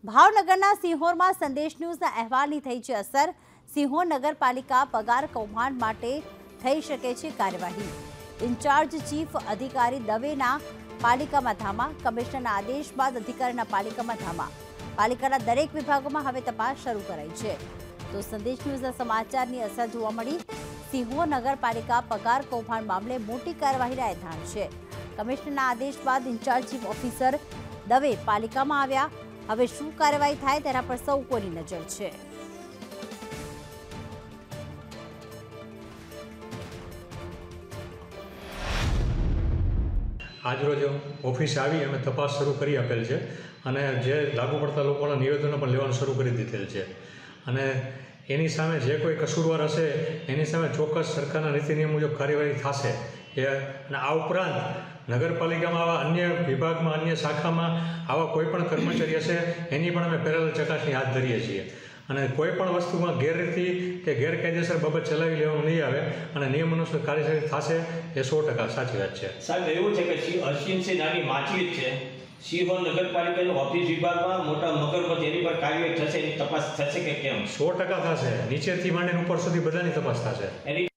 ભાવનગરના સિંહોરમાં સંદેશ ન્યૂઝના અહેવાલની થઈ છે અસર। સિંહોર નગરપાલિકા પગાર કૌભાંડ માટે થઈ શકે છે કાર્યવાહી। ઇન્ચાર્જ ચીફ અધિકારી દવેના પાલિકામાં ધામા। કમિશનરના આદેશ બાદ અધિકારીના પાલિકામાં ધામા। પાલિકાના દરેક વિભાગોમાં હવે તપાસ શરૂ કરાઈ છે। તો સંદેશ ન્યૂઝના સમાચારની અસર જોવા મળી। સિંહોર નગરપાલિકા પગાર કૌભાંડ મામલે મોટી કાર્યવાહીના એધાણ છે। કમિશનરના આદેશ બાદ ઇન્ચાર્જ ચીફ ઓફિસર દવે પાલિકામાં આવ્યા। હવે શું કાર્યવાહી થાય તેના પર સૌ કોઈની નજર છે। આજરોજ ઓફિસે આવી અમે તપાસ શરૂ કરી આપેલ છે અને જે લાગુ પડતા લોકોના નિવેદનો પણ લેવાનું શરૂ કરી દીધેલ છે અને એની સામે જે કોઈ કસૂરવાર હશે એની સામે ચોક્કસ સરકારના નીતિ નિયમ મુજબ કાર્યવાહી થશે। અને આ ઉપરાંત નગરપાલિકામાં આવા અન્ય વિભાગમાં અન્ય શાખામાં આવા કોઈ પણ કર્મચારી હશે એની પણ અમે પેરેલલ ચકાસણી હાથ ધરીએ છીએ અને કોઈ પણ વસ્તુમાં ગેરરીતિ કે ગેરકાયદેસર બાબત ચલાવી લેવાનું નહીં આવે અને નિયમ અનુસાર કાર્યવાહી થશે એ 100% સાચી વાત છે। સાહેબ એવું છે કે અશ્વિનસિંહ નાની માછલી છે સિંહોર નગરપાલિકાનો ઓફિસ વિભાગમાં મોટા મગરમચ્છ એની પર કાર્યવાહી થશે, એની તપાસ થશે કે કેમ? 100% થશે। નીચેથી માંડીને ઉપર સુધી બધાની તપાસ થશે।